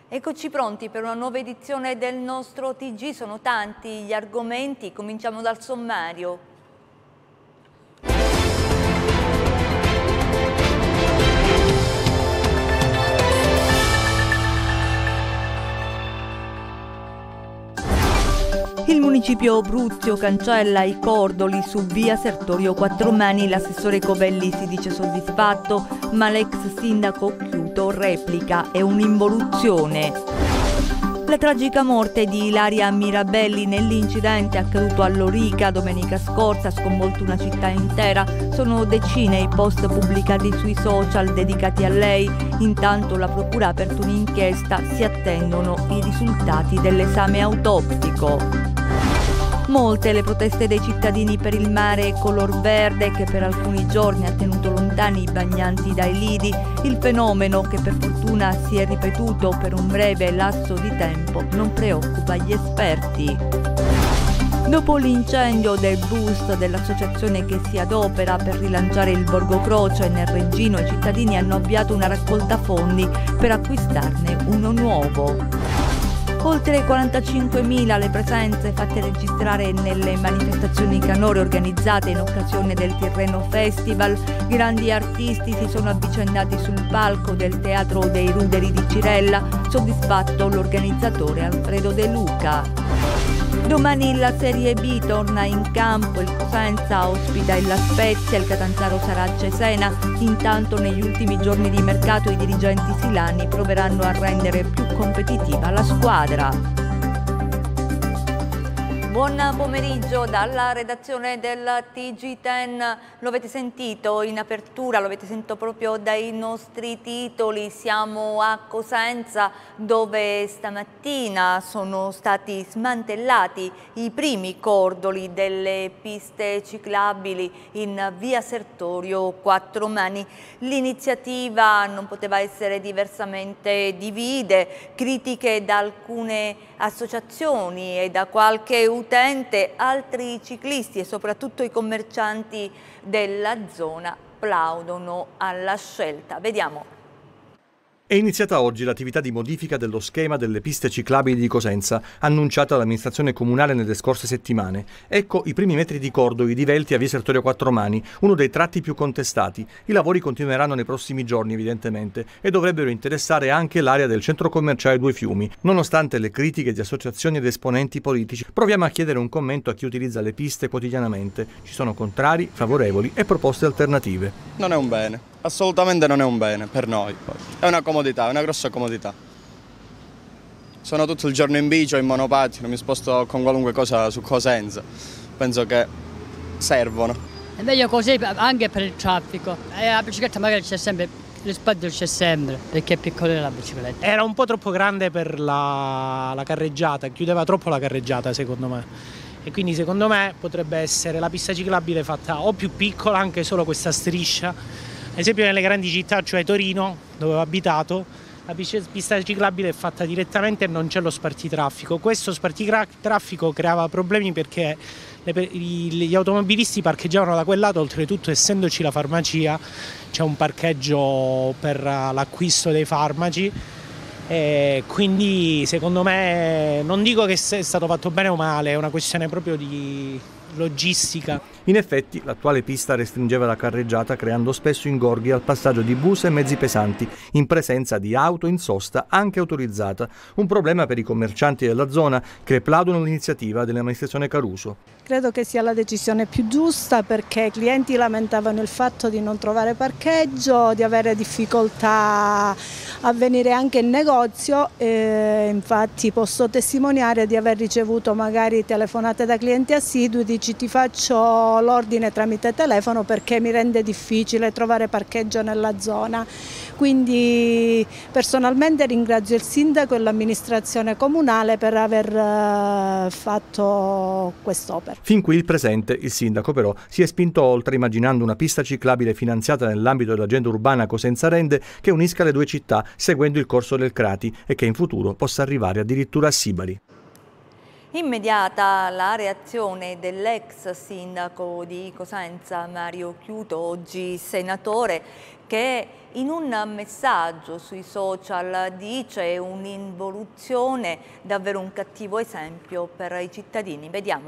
Eccoci pronti per una nuova edizione del nostro TG, sono tanti gli argomenti, cominciamo dal sommario. Il municipio Bruzio cancella i cordoli su via Sertorio Quattromani, l'assessore Covelli si dice soddisfatto, ma l'ex sindaco Chiuto replica: è un'involuzione. La tragica morte di Ilaria Mirabelli nell'incidente accaduto a Lorica domenica scorsa ha sconvolto una città intera. Sono decine i post pubblicati sui social dedicati a lei. Intanto la procura ha aperto un'inchiesta, si attendono i risultati dell'esame autoptico. Molte le proteste dei cittadini per il mare color verde che per alcuni giorni ha tenuto lontani i bagnanti dai lidi. Il fenomeno, che per fortuna si è ripetuto per un breve lasso di tempo, non preoccupa gli esperti. Dopo l'incendio del bus dell'associazione che si adopera per rilanciare il Borgo Croce nel Reggino, i cittadini hanno avviato una raccolta fondi per acquistarne uno nuovo. Oltre 45.000 le presenze fatte registrare nelle manifestazioni canore organizzate in occasione del Tirreno Festival. Grandi artisti si sono avvicendati sul palco del Teatro dei Ruderi di Cirella, soddisfatto l'organizzatore Alfredo De Luca. Domani la Serie B torna in campo, il Cosenza ospita il La Spezia, il Catanzaro sarà a Cesena. Intanto negli ultimi giorni di mercato i dirigenti silani proveranno a rendere più competitiva la squadra. Buon pomeriggio dalla redazione del TG10, lo avete sentito in apertura, lo avete sentito proprio dai nostri titoli. Siamo a Cosenza dove stamattina sono stati smantellati i primi cordoli delle piste ciclabili in via Sertorio Quattromani. L'iniziativa non poteva essere diversamente, divide critiche da alcune associazioni e da qualche utente. Altri ciclisti e soprattutto i commercianti della zona plaudono alla scelta. Vediamo. È iniziata oggi l'attività di modifica dello schema delle piste ciclabili di Cosenza, annunciata dall'amministrazione comunale nelle scorse settimane. Ecco i primi metri di cordoli divelti a via Sertorio Quattromani, uno dei tratti più contestati. I lavori continueranno nei prossimi giorni evidentemente e dovrebbero interessare anche l'area del centro commerciale Due Fiumi. Nonostante le critiche di associazioni ed esponenti politici, proviamo a chiedere un commento a chi utilizza le piste quotidianamente. Ci sono contrari, favorevoli e proposte alternative. Non è un bene. Assolutamente non è un bene per noi, è una comodità, è una grossa comodità. Sono tutto il giorno in bici o in monopattino, mi sposto con qualunque cosa su Cosenza, penso che servono. È meglio così anche per il traffico, la bicicletta magari c'è sempre, rispetto c'è sempre, perché è piccolina la bicicletta. Era un po' troppo grande per la carreggiata, chiudeva troppo la carreggiata secondo me. E quindi secondo me potrebbe essere la pista ciclabile fatta o più piccola, anche solo questa striscia. Ad esempio nelle grandi città, cioè Torino, dove ho abitato, la pista ciclabile è fatta direttamente e non c'è lo spartitraffico. Questo spartitraffico creava problemi perché gli automobilisti parcheggiavano da quel lato, oltretutto essendoci la farmacia, c'è un parcheggio per l'acquisto dei farmaci. E quindi secondo me, non dico che sia stato fatto bene o male, è una questione proprio di logistica. In effetti l'attuale pista restringeva la carreggiata creando spesso ingorghi al passaggio di bus e mezzi pesanti in presenza di auto in sosta anche autorizzata, un problema per i commercianti della zona che plaudono l'iniziativa dell'amministrazione Caruso. Credo che sia la decisione più giusta perché i clienti lamentavano il fatto di non trovare parcheggio, di avere difficoltà a venire anche in negozio, infatti posso testimoniare di aver ricevuto magari telefonate da clienti assidui, dici ti faccio l'ordine tramite telefono perché mi rende difficile trovare parcheggio nella zona. Quindi personalmente ringrazio il sindaco e l'amministrazione comunale per aver fatto quest'opera. Fin qui il presente, il sindaco però si è spinto oltre immaginando una pista ciclabile finanziata nell'ambito dell'agenda urbana Cosenza Rende che unisca le due città seguendo il corso del Crati e che in futuro possa arrivare addirittura a Sibari. Immediata la reazione dell'ex sindaco di Cosenza, Mario Chiuto, oggi senatore, che in un messaggio sui social dice un'involuzione, davvero un cattivo esempio per i cittadini. Vediamo.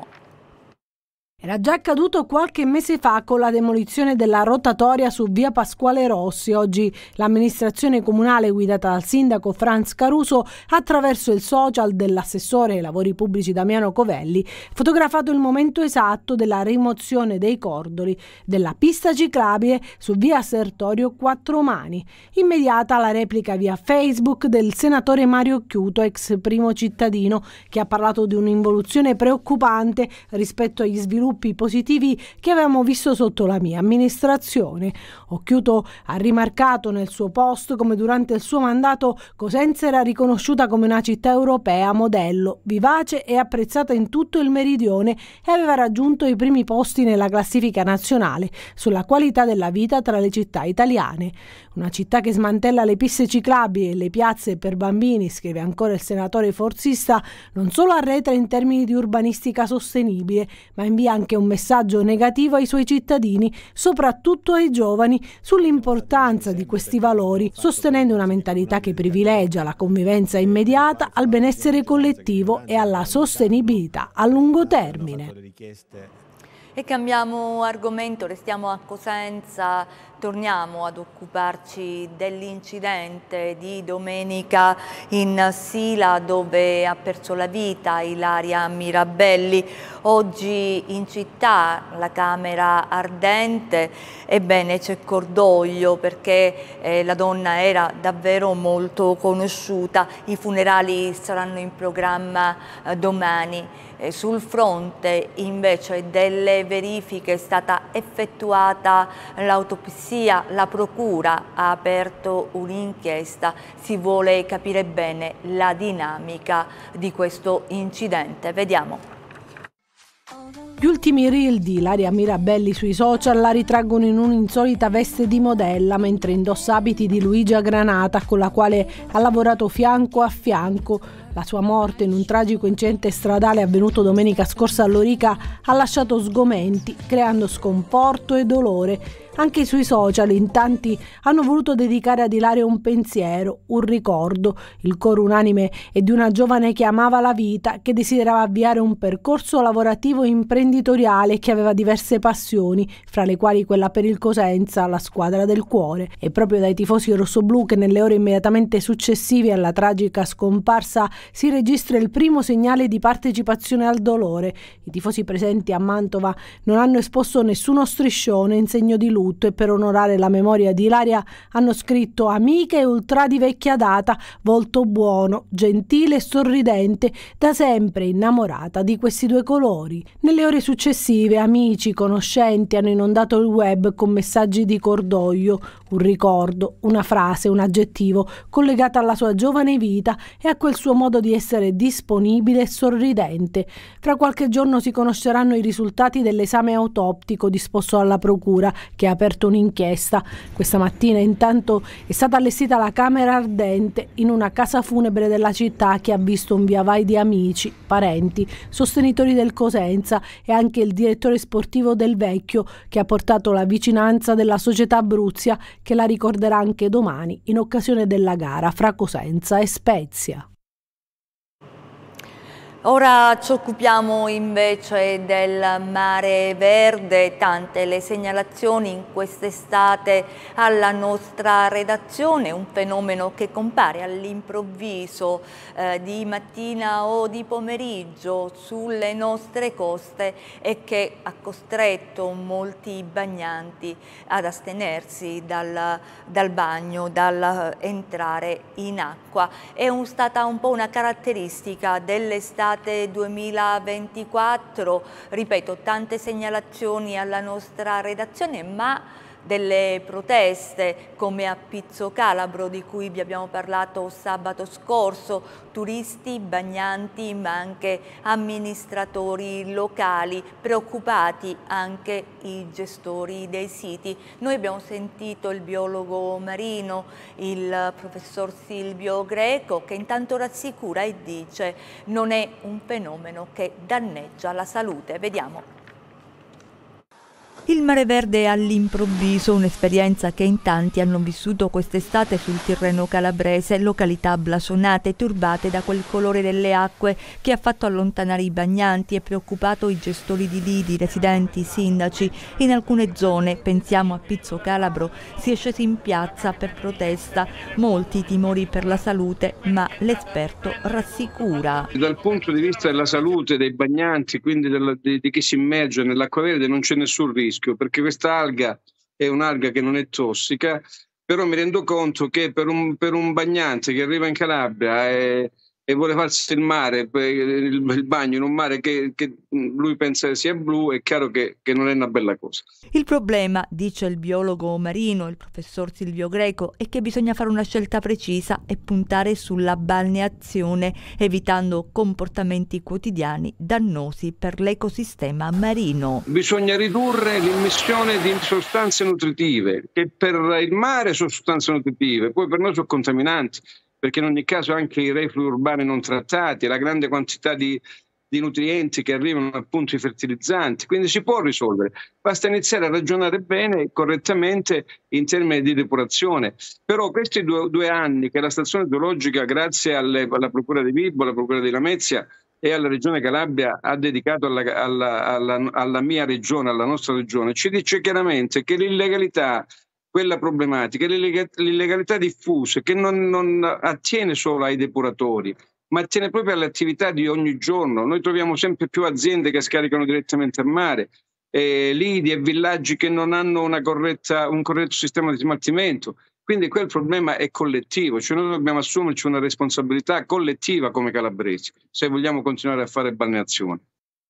Era già accaduto qualche mese fa con la demolizione della rotatoria su via Pasquale Rossi. Oggi l'amministrazione comunale guidata dal sindaco Franz Caruso, attraverso il social dell'assessore ai lavori pubblici Damiano Covelli, ha fotografato il momento esatto della rimozione dei cordoli della pista ciclabile su via Sertorio Quattromani. Immediata la replica via Facebook del senatore Mario Chiuto, ex primo cittadino, che ha parlato di un'involuzione preoccupante rispetto agli sviluppi positivi che avevamo visto sotto la mia amministrazione. Chiuto ha rimarcato nel suo post come durante il suo mandato Cosenza era riconosciuta come una città europea modello, vivace e apprezzata in tutto il meridione e aveva raggiunto i primi posti nella classifica nazionale sulla qualità della vita tra le città italiane. Una città che smantella le piste ciclabili e le piazze per bambini, scrive ancora il senatore forzista, non solo arretra in termini di urbanistica sostenibile, ma invia anche un messaggio negativo ai suoi cittadini, soprattutto ai giovani, sull'importanza di questi valori, sostenendo una mentalità che privilegia la convivenza immediata al benessere collettivo e alla sostenibilità a lungo termine. E cambiamo argomento, restiamo a Cosenza, torniamo ad occuparci dell'incidente di domenica in Sila dove ha perso la vita Ilaria Mirabelli. Oggi in città la camera ardente, ebbene c'è cordoglio perché la donna era davvero molto conosciuta. I funerali saranno in programma domani. Sul fronte invece delle verifiche è stata effettuata l'autopsia, la procura ha aperto un'inchiesta, si vuole capire bene la dinamica di questo incidente. Vediamo. Gli ultimi reel di Ilaria Mirabelli sui social la ritraggono in un'insolita veste di modella mentre indossa abiti di Luigia Granata, con la quale ha lavorato fianco a fianco. La sua morte in un tragico incidente stradale avvenuto domenica scorsa a Lorica ha lasciato sgomenti, creando sconforto e dolore. Anche sui social in tanti hanno voluto dedicare ad Ilaria un pensiero, un ricordo. Il coro unanime è di una giovane che amava la vita, che desiderava avviare un percorso lavorativo e imprenditoriale e che aveva diverse passioni, fra le quali quella per il Cosenza, la squadra del cuore. È proprio dai tifosi rossoblù che nelle ore immediatamente successive alla tragica scomparsa si registra il primo segnale di partecipazione al dolore. I tifosi presenti a Mantova non hanno esposto nessuno striscione in segno di lutto e per onorare la memoria di Ilaria hanno scritto: amica e ultra di vecchia data, volto buono, gentile e sorridente, da sempre innamorata di questi due colori. Nelle ore successive amici, conoscenti hanno inondato il web con messaggi di cordoglio, un ricordo, una frase, un aggettivo collegata alla sua giovane vita e a quel suo modo di essere disponibile e sorridente. Fra qualche giorno si conosceranno i risultati dell'esame autoptico disposto dalla procura, che ha aperto un'inchiesta. Questa mattina intanto è stata allestita la camera ardente in una casa funebre della città che ha visto un via vai di amici, parenti, sostenitori del Cosenza e anche il direttore sportivo del Vecchio, che ha portato la vicinanza della società Abruzia, che la ricorderà anche domani in occasione della gara fra Cosenza e Spezia. Ora ci occupiamo invece del mare verde, tante le segnalazioni in quest'estate alla nostra redazione, un fenomeno che compare all'improvviso di mattina o di pomeriggio sulle nostre coste e che ha costretto molti bagnanti ad astenersi dal bagno, dal entrare in acqua. È stata un po' una caratteristica dell'estate 2024, ripeto, tante segnalazioni alla nostra redazione, ma delle proteste come a Pizzo Calabro, di cui vi abbiamo parlato sabato scorso, turisti, bagnanti ma anche amministratori locali, preoccupati anche i gestori dei siti. Noi abbiamo sentito il biologo marino, il professor Silvio Greco, che intanto rassicura e dice non è un fenomeno che danneggia la salute. Vediamo. Il Mare Verde all'improvviso, un'esperienza che in tanti hanno vissuto quest'estate sul Tirreno calabrese, località blasonate, turbate da quel colore delle acque che ha fatto allontanare i bagnanti e preoccupato i gestori di lidi, residenti, sindaci. In alcune zone, pensiamo a Pizzo Calabro, si è scesi in piazza per protesta, molti timori per la salute, ma l'esperto rassicura. Dal punto di vista della salute dei bagnanti, quindi di chi si immerge nell'acqua verde, non c'è nessun rischio, perché questa alga è un'alga che non è tossica, però mi rendo conto che per un bagnante che arriva in Calabria e vuole farsi il mare, il bagno in un mare che lui pensa sia blu, è chiaro che non è una bella cosa. Il problema, dice il biologo marino, il professor Silvio Greco, è che bisogna fare una scelta precisa e puntare sulla balneazione, evitando comportamenti quotidiani dannosi per l'ecosistema marino. Bisogna ridurre l'immissione di sostanze nutritive, che per il mare sono sostanze nutritive, poi per noi sono contaminanti, perché in ogni caso anche i reflui urbani non trattati, la grande quantità di nutrienti che arrivano appunto i fertilizzanti, quindi si può risolvere, basta iniziare a ragionare bene e correttamente in termini di depurazione. Però questi due anni che la stazione geologica, grazie alla Procura di Vibo, alla Procura di Lamezia e alla Regione Calabria, ha dedicato alla mia regione, alla nostra regione, ci dice chiaramente che l'illegalità, quella problematica, l'illegalità diffusa, che non attiene solo ai depuratori, ma attiene proprio alle attività di ogni giorno. Noi troviamo sempre più aziende che scaricano direttamente a mare, lidi e villaggi che non hanno un corretto sistema di smaltimento. Quindi quel problema è collettivo, cioè noi dobbiamo assumerci una responsabilità collettiva come calabresi, se vogliamo continuare a fare balneazione.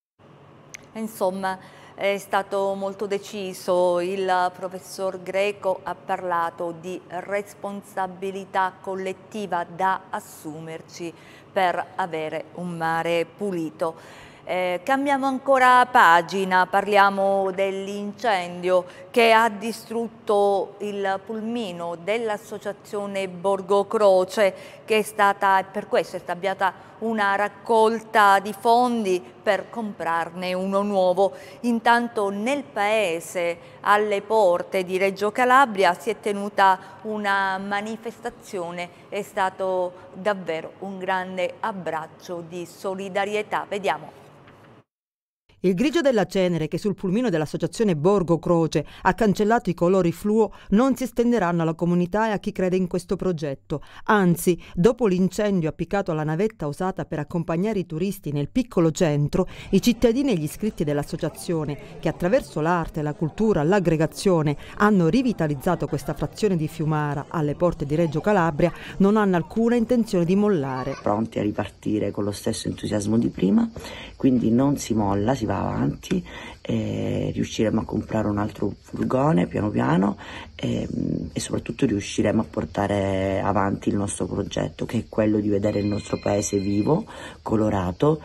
Insomma, è stato molto deciso, il professor Greco ha parlato di responsabilità collettiva da assumerci per avere un mare pulito. Cambiamo ancora pagina, parliamo dell'incendio che ha distrutto il pulmino dell'associazione Borgo Croce, che è stata, per questo è stata avviata una raccolta di fondi per comprarne uno nuovo. Intanto nel paese, alle porte di Reggio Calabria, si è tenuta una manifestazione, è stato davvero un grande abbraccio di solidarietà. Vediamo. Il grigio della cenere che sul pulmino dell'associazione Borgo Croce ha cancellato i colori fluo non si estenderanno alla comunità e a chi crede in questo progetto. Anzi, dopo l'incendio appiccato alla navetta usata per accompagnare i turisti nel piccolo centro, i cittadini e gli iscritti dell'associazione, che attraverso l'arte, la cultura, l'aggregazione hanno rivitalizzato questa frazione di Fiumara alle porte di Reggio Calabria, non hanno alcuna intenzione di mollare. Pronti a ripartire con lo stesso entusiasmo di prima, quindi non si molla, si va avanti, riusciremo a comprare un altro furgone piano piano e soprattutto riusciremo a portare avanti il nostro progetto, che è quello di vedere il nostro paese vivo, colorato,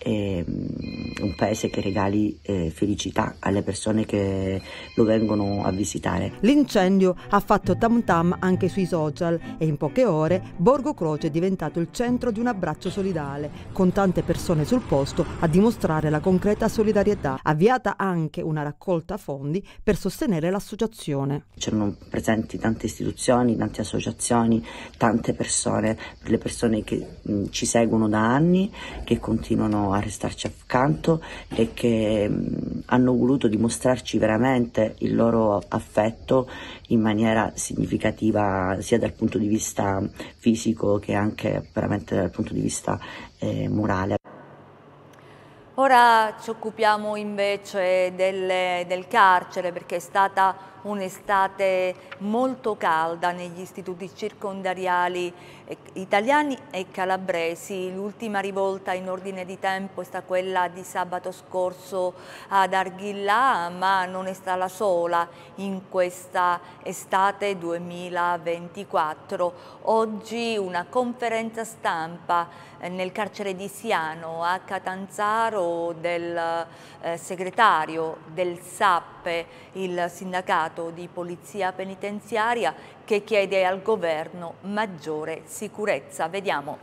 un paese che regali felicità alle persone che lo vengono a visitare. L'incendio ha fatto tam tam anche sui social e in poche ore Borgo Croce è diventato il centro di un abbraccio solidale, con tante persone sul posto a dimostrare la concreta solidarietà. Avviata anche una raccolta fondi per sostenere l'associazione. C'erano presenti tante istituzioni, tante associazioni, tante persone, le persone che ci seguono da anni, che continuano a restarci accanto e che hanno voluto dimostrarci veramente il loro affetto in maniera significativa, sia dal punto di vista fisico che anche veramente dal punto di vista morale. Ora ci occupiamo invece del carcere, perché è stata un'estate molto calda negli istituti circondariali italiani e calabresi. L'ultima rivolta in ordine di tempo è stata quella di sabato scorso ad Arghillà, ma non è stata la sola in questa estate 2024. Oggi una conferenza stampa nel carcere di Siano a Catanzaro del segretario del SAPPE, il sindacato di polizia penitenziaria, che chiede al governo maggiore sicurezza. Vediamo.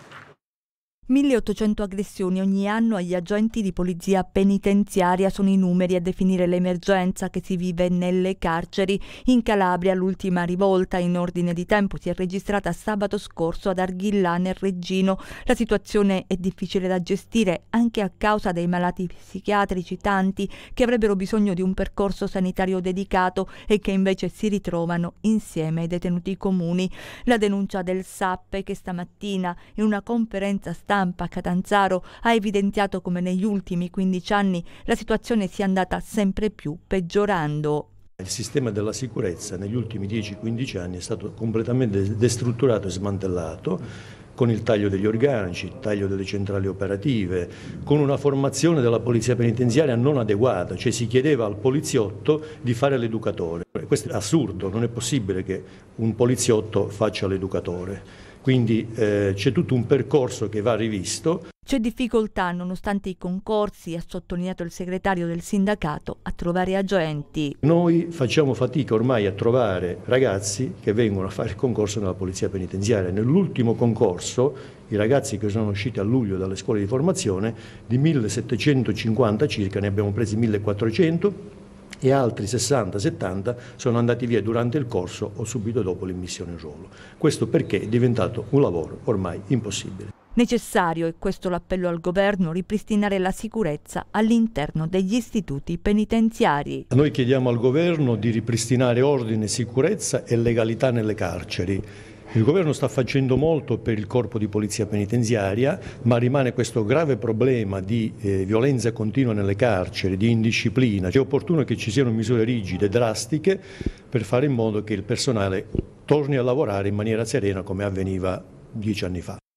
1800 aggressioni ogni anno agli agenti di polizia penitenziaria sono i numeri a definire l'emergenza che si vive nelle carceri. In Calabria l'ultima rivolta in ordine di tempo si è registrata sabato scorso ad Arghillà nel Reggino. La situazione è difficile da gestire anche a causa dei malati psichiatrici, tanti che avrebbero bisogno di un percorso sanitario dedicato e che invece si ritrovano insieme ai detenuti comuni. La denuncia del SAPPE, che stamattina in una conferenza stampa a Catanzaro ha evidenziato come negli ultimi 15 anni la situazione sia andata sempre più peggiorando. Il sistema della sicurezza negli ultimi 10-15 anni è stato completamente destrutturato e smantellato, con il taglio degli organici, il taglio delle centrali operative, con una formazione della polizia penitenziaria non adeguata, cioè si chiedeva al poliziotto di fare l'educatore. Questo è assurdo, non è possibile che un poliziotto faccia l'educatore. Quindi c'è tutto un percorso che va rivisto. C'è difficoltà, nonostante i concorsi, ha sottolineato il segretario del sindacato, a trovare agenti. Noi facciamo fatica ormai a trovare ragazzi che vengono a fare il concorso nella polizia penitenziaria. Nell'ultimo concorso, i ragazzi che sono usciti a luglio dalle scuole di formazione, di 1750 circa, ne abbiamo presi 1400. E altri 60-70 sono andati via durante il corso o subito dopo l'immissione in ruolo. Questo perché è diventato un lavoro ormai impossibile. Necessario, e questo l'appello al governo, ripristinare la sicurezza all'interno degli istituti penitenziari. Noi chiediamo al governo di ripristinare ordine, sicurezza e legalità nelle carceri. Il governo sta facendo molto per il corpo di polizia penitenziaria, ma rimane questo grave problema di violenza continua nelle carceri, di indisciplina. È opportuno che ci siano misure rigide, drastiche, per fare in modo che il personale torni a lavorare in maniera serena come avveniva 10 anni fa.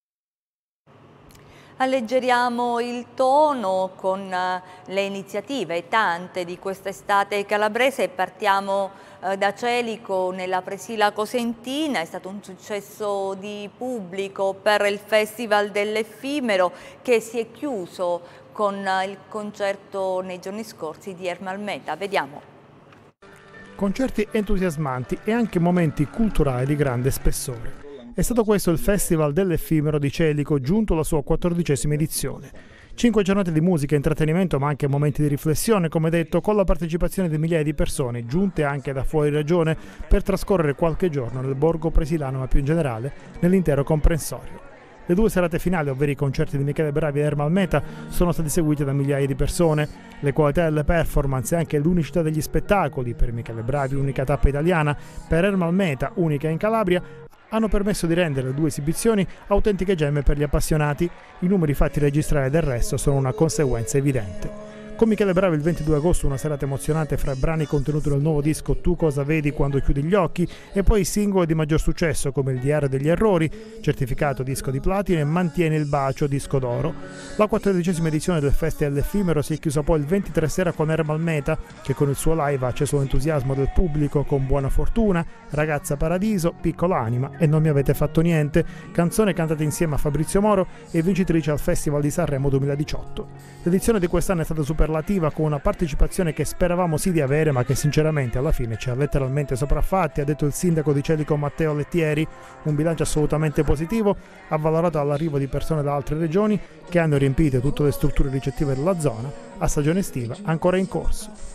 Alleggeriamo il tono con le iniziative, tante di quest'estate calabrese, e partiamo da Celico nella Presila Cosentina. È stato un successo di pubblico per il Festival dell'Effimero, che si è chiuso con il concerto nei giorni scorsi di Ermal Meta. Vediamo. Concerti entusiasmanti e anche momenti culturali di grande spessore. È stato questo il Festival dell'Effimero di Celico, giunto alla sua 14ª edizione. 5 giornate di musica e intrattenimento, ma anche momenti di riflessione, come detto, con la partecipazione di migliaia di persone, giunte anche da fuori regione, per trascorrere qualche giorno nel borgo presilano, ma più in generale nell'intero comprensorio. Le 2 serate finali, ovvero i concerti di Michele Bravi e Ermal Meta, sono stati seguiti da migliaia di persone. Le qualità delle performance e anche l'unicità degli spettacoli, per Michele Bravi unica tappa italiana, per Ermal Meta unica in Calabria, hanno permesso di rendere le 2 esibizioni autentiche gemme per gli appassionati. I numeri fatti registrare del resto sono una conseguenza evidente. Con Michele Bravi il 22 agosto una serata emozionante fra brani contenuti nel nuovo disco Tu cosa vedi quando chiudi gli occhi e poi singoli di maggior successo come Il diario degli errori, certificato disco di platino, e Mantieni il bacio, disco d'oro. La 14ª edizione del Festival dell'Effimero si è chiusa poi il 23 sera con Ermal Meta, che con il suo live ha acceso l'entusiasmo del pubblico con Buona fortuna, Ragazza paradiso, Piccola anima e Non mi avete fatto niente, canzone cantata insieme a Fabrizio Moro e vincitrice al Festival di Sanremo 2018. L'edizione di quest'anno è stata superlativa, con una partecipazione che speravamo sì di avere, ma che sinceramente alla fine ci ha letteralmente sopraffatti, ha detto il sindaco di Celico Matteo Lettieri. Un bilancio assolutamente positivo, avvalorato dall'arrivo di persone da altre regioni che hanno riempito tutte le strutture ricettive della zona, a stagione estiva ancora in corso.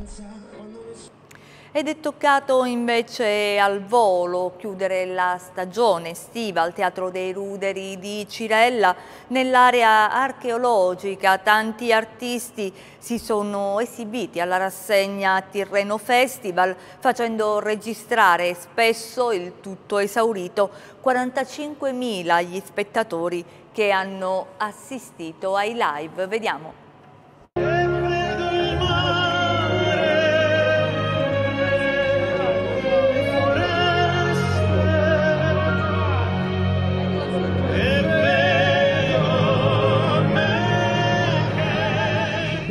Ed è toccato invece al volo chiudere la stagione estiva al Teatro dei Ruderi di Cirella. Nell'area archeologica tanti artisti si sono esibiti alla rassegna Tirreno Festival, facendo registrare spesso il tutto esaurito 45.000 gli spettatori che hanno assistito ai live. Vediamo.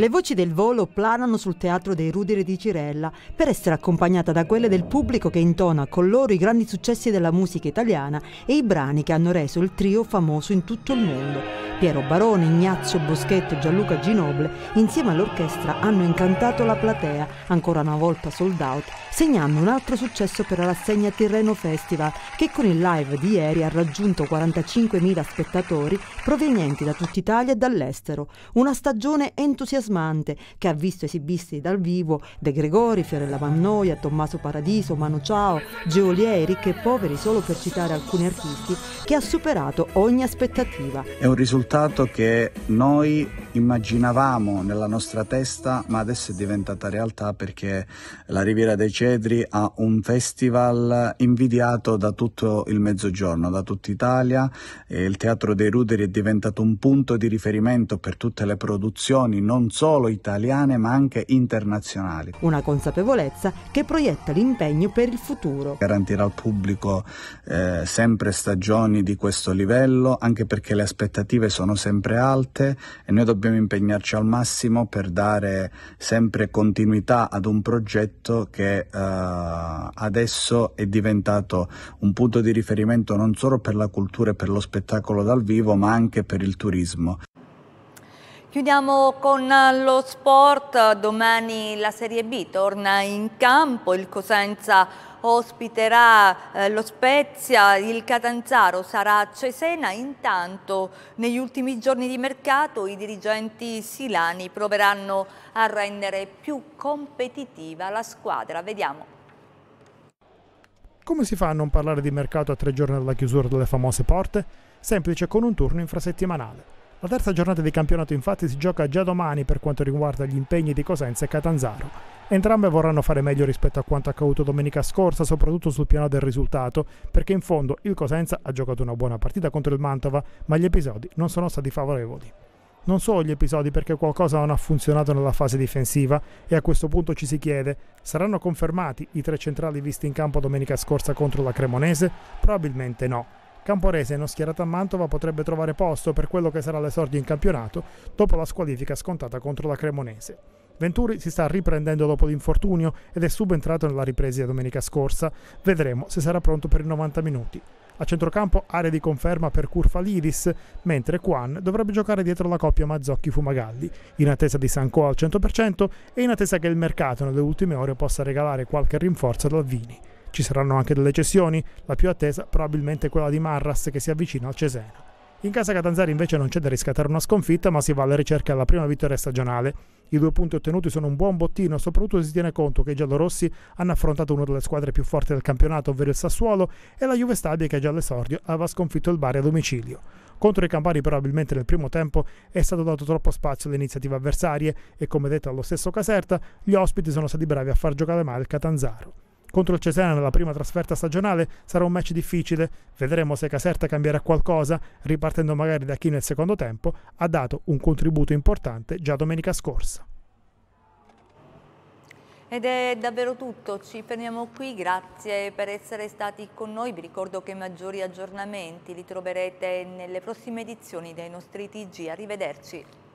Le voci del volo planano sul Teatro dei Ruderi di Cirella per essere accompagnata da quelle del pubblico che intona con loro i grandi successi della musica italiana e i brani che hanno reso il trio famoso in tutto il mondo. Piero Barone, Ignazio Boschetto e Gianluca Ginoble insieme all'orchestra hanno incantato la platea, ancora una volta sold out, segnando un altro successo per la rassegna Tirreno Festival che con il live di ieri ha raggiunto 45.000 spettatori provenienti da tutta Italia e dall'estero. Una stagione entusiasmante che ha visto esibisti dal vivo De Gregori, Fiorella Mannoia, Tommaso Paradiso, Manu Chao, Geolier, Ricchi e Poveri, solo per citare alcuni artisti, che ha superato ogni aspettativa. È un risultato che noi immaginavamo nella nostra testa, ma adesso è diventata realtà perché la Riviera dei Cedri ha un festival invidiato da tutto il Mezzogiorno, da tutta Italia. Il Teatro dei Ruderi è diventato un punto di riferimento per tutte le produzioni, non solo italiane ma anche internazionali. Una consapevolezza che proietta l'impegno per il futuro. Garantirà al pubblico sempre stagioni di questo livello, anche perché le aspettative sono sempre alte e noi dobbiamo impegnarci al massimo per dare sempre continuità ad un progetto che adesso è diventato un punto di riferimento non solo per la cultura e per lo spettacolo dal vivo, ma anche per il turismo. Chiudiamo con lo sport. Domani la Serie B torna in campo, il Cosenza ospiterà lo Spezia, il Catanzaro sarà a Cesena. Intanto negli ultimi giorni di mercato i dirigenti silani proveranno a rendere più competitiva la squadra. Vediamo. Come si fa a non parlare di mercato a 3 giorni dalla chiusura delle famose porte? Semplice, con un turno infrasettimanale. La terza giornata di campionato infatti si gioca già domani per quanto riguarda gli impegni di Cosenza e Catanzaro. Entrambe vorranno fare meglio rispetto a quanto accaduto domenica scorsa, soprattutto sul piano del risultato, perché in fondo il Cosenza ha giocato una buona partita contro il Mantova, ma gli episodi non sono stati favorevoli. Non solo gli episodi, perché qualcosa non ha funzionato nella fase difensiva e a questo punto ci si chiede: saranno confermati i 3 centrali visti in campo domenica scorsa contro la Cremonese? Probabilmente no. Camporese, non schierato a Mantova, potrebbe trovare posto per quello che sarà l'esordio in campionato dopo la squalifica scontata contro la Cremonese. Venturi si sta riprendendo dopo l'infortunio ed è subentrato nella ripresa domenica scorsa. Vedremo se sarà pronto per i 90 minuti. A centrocampo area di conferma per Curfalidis, mentre Quan dovrebbe giocare dietro la coppia Mazzocchi-Fumagalli, in attesa di Sanco al 100% e in attesa che il mercato nelle ultime ore possa regalare qualche rinforzo ad Alvini. Ci saranno anche delle cessioni, la più attesa probabilmente quella di Marras che si avvicina al Cesena. In casa Catanzaro invece non c'è da riscattare una sconfitta, ma si va alla ricerca della prima vittoria stagionale. I 2 punti ottenuti sono un buon bottino, soprattutto se si tiene conto che i giallorossi hanno affrontato una delle squadre più forti del campionato, ovvero il Sassuolo, e la Juve Stabia che già all'esordio aveva sconfitto il Bari a domicilio. Contro i campani probabilmente nel primo tempo è stato dato troppo spazio alle iniziative avversarie e, come detto allo stesso Caserta, gli ospiti sono stati bravi a far giocare male il Catanzaro. Contro il Cesena nella prima trasferta stagionale sarà un match difficile, vedremo se Caserta cambierà qualcosa, ripartendo magari da chi nel secondo tempo ha dato un contributo importante già domenica scorsa. Ed è davvero tutto, ci fermiamo qui, grazie per essere stati con noi. Vi ricordo che i maggiori aggiornamenti li troverete nelle prossime edizioni dei nostri TG. Arrivederci.